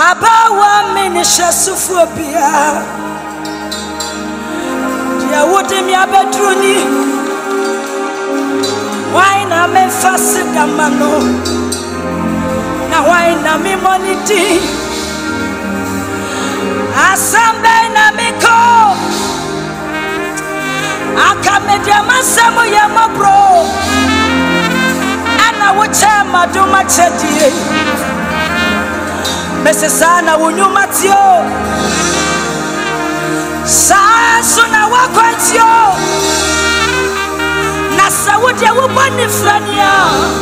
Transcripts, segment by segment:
Abawa minisha sufobia. Ya wote mi abedruni. Why na me fasida mano? Na why na me money? Asambe na me ko. Akamedia masamu ya mabro. Ana wuche maduma chedie. Mesesana unyumatio Sasuna wakwatio Na sawudi ya wubani frania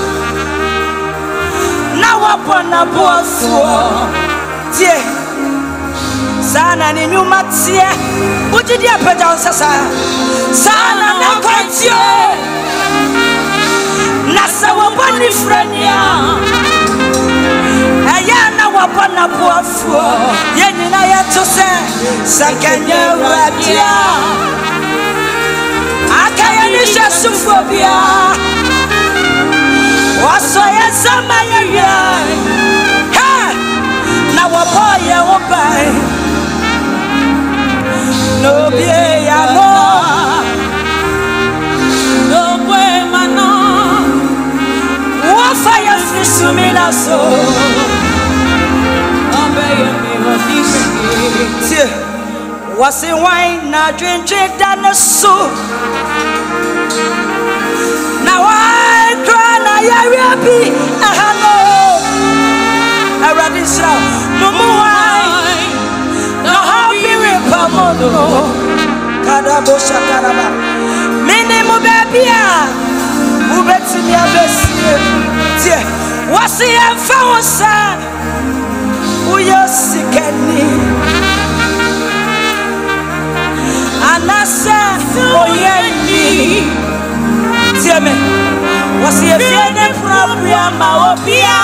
Na wapona buafuo Tie Sana ni nyumatie Ujidia peda unsasa Sana wakwatio Na sawubani frania Ayana wapana buafuo Yenina yetu se Sakanye radia Akayanisha sufobia Wasoye sama yeya Na waboye wabai Nobie ya mo Nobwe mano Wafaya fisumina so Was it wine na drink than so? Now I cry na yabi ahano. Aradisha mumu wine no happy repamono. Kadabo shakaraba. Mini mu baby a mu beti ya besi. Was it enfa Uyo sikeni Anasa oyeni Tieme Wasi efiene propria maopia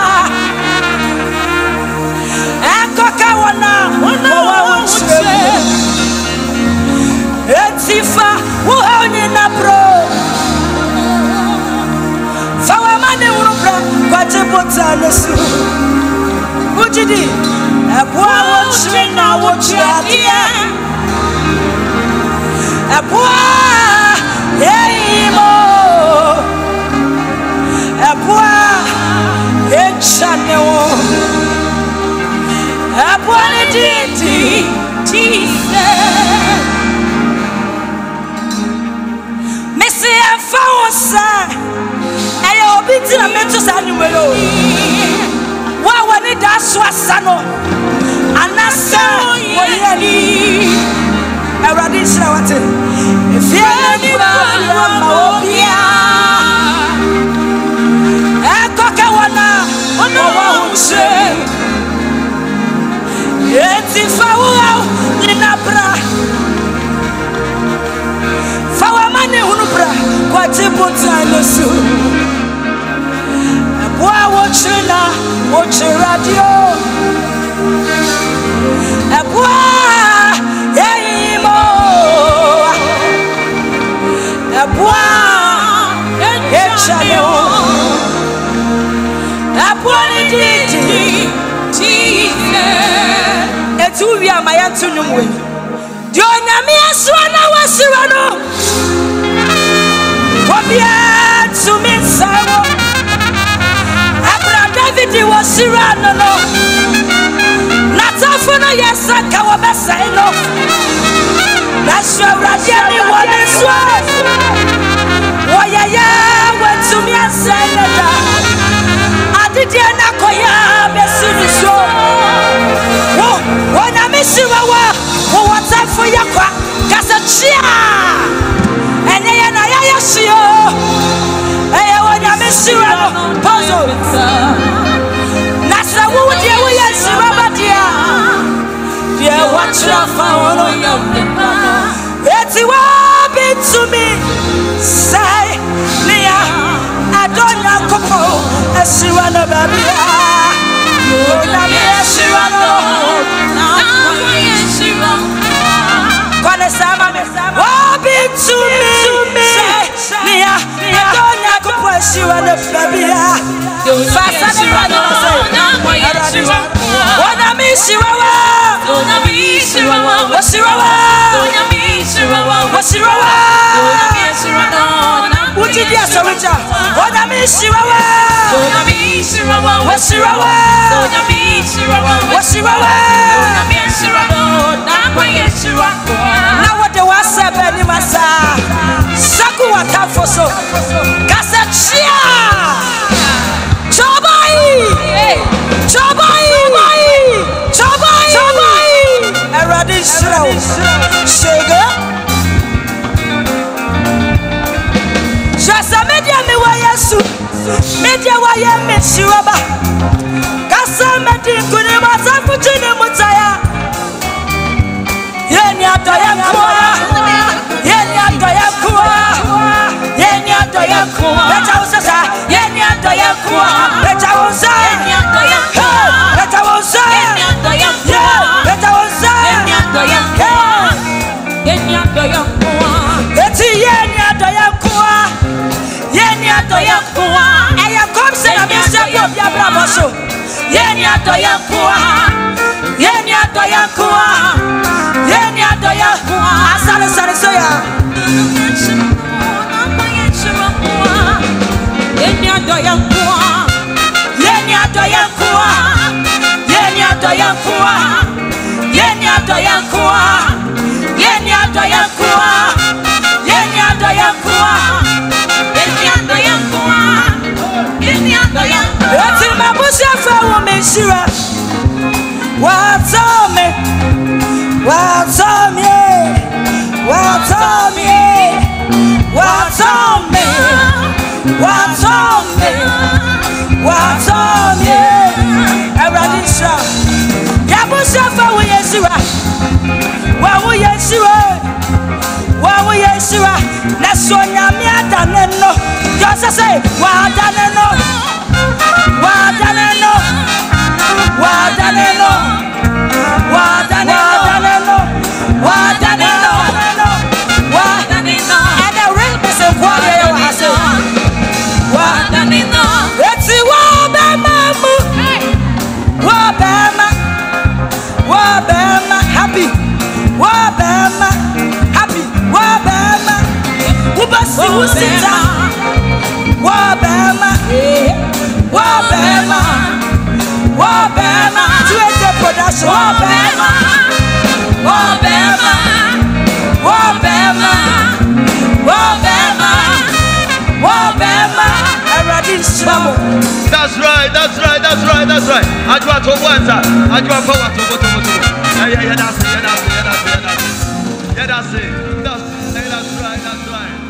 Eko kawana Wawa unche Etifa Uhauni na bro Fawamane urubra Kwa jebota nesu Ujidi Ebwa wochwe na wochwe adia Ebwa Yeimo Ebwa Echanewo Ebwa Nediti Tise Mesi Efa Wosa Eyo obiti na metu sa numero Wawa ni daswa sano Anasa Oyeni Eradisha wate Fieni Baba Maobia Ekoka wana Wawa unche Eti fawa Ninabra Fawa mane hunubra Kwa jibuta nesu Ebwa wochina Wochi radio Ebwa Yeimo Ebwa Echaneo Ebwa Niditi Etu wia mayantu numwe Diona miaswana wasirano Wabia tuminsawo David was Sirano, Natafuna, yes, I can say no. That's your Rajani one is one. Why, I went to me and said that I did Nakoya, Bessiso. When I miss you, what's up for your quack? Casachia and I see you. I miss you, puzzle. Nasa would you yes, Rabadia? Yeah, watch your phone. It's what be to me. Say, Nia, I don't know, Coco, as she ran a baby. She ran what be to me. Say, Nia, I don't know, Coco, as she ran a baby. Fast as she ran. Now what the was said, Benny Massa, Saku Watafoso, Casachia, Chobai, Eradisha, Shega, Shasa Media Miwayasu, Media Waya Mishiraba, Casa Medi Kunimasa Putina Mutaya. Yenya doyakuwa, yenya doyakuwa, yenya doyakuwa. Becha usasa, yenya doyakuwa. Becha usa, yenya doyakuwa. Becha usa, yenya doyakuwa. Becha usa, yenya doyakuwa. Yenya doyakuwa. Eti yenya doyakuwa, yenya doyakuwa. Eya komse na misha bia bramoso. Yenya doyakuwa, yenya doyakuwa. Asana sana soya. Yenya doyakuwa, yenya doyakuwa, yenya doyakuwa, yenya doyakuwa, yenya doyakuwa, yenya doyakuwa, yenya doyakuwa, yenya doyakuwa. Eti mabusha fa umeshira. Watome. Watome, Watome, Watome, Watome, Watome, Eradisha, Yabushafa, we Yeshua, Wawu Yeshua, Nasonia Miataneno, just say, Wadaneno, Wadaneno, Wadaneno, Wadaneno. That's right. I do to one. I do power to go. Yeah, that's it. That's right.